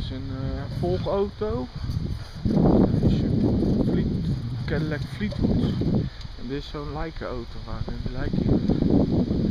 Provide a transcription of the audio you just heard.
is een volgauto. Dit is een Cadillac Fleetwood. En dit is zo'n lijkenauto waar een lijk in.